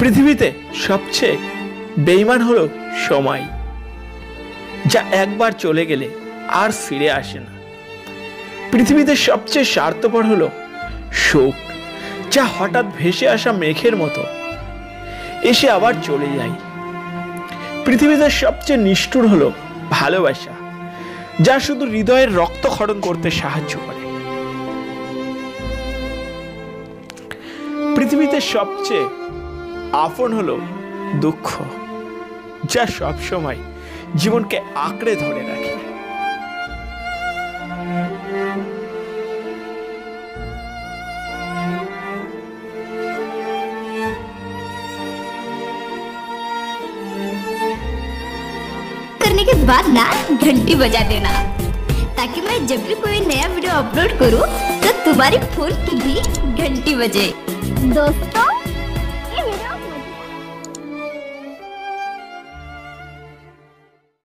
পৃথিবীতে সবচেয়ে বেঈমান হলো সময়, যা একবার চলে গেলে আর ফিরে আসে না। পৃথিবীতে সবচেয়ে স্বার্থপর হলো শোক, যা হঠাৎ ভেসে আসা মেঘের মতো এসে আবার চলে যায়। পৃথিবীতে সবচেয়ে নিষ্ঠুর হলো ভালোবাসা, যা শুধু হৃদয়ের রক্তক্ষরণ করতে সাহায্য করে। পৃথিবীতে সবচেয়ে আপন হলো দুঃখ, যা সবসময় জীবনকে আঁকড়ে ধরে রাখে। करने के बाद ना घंटी बजा देना, ताकि मैं जब भी कोई नया वीडियो अपलोड करूं तो तुम्हारी फोन की भी घंटी बजे। दोस्तों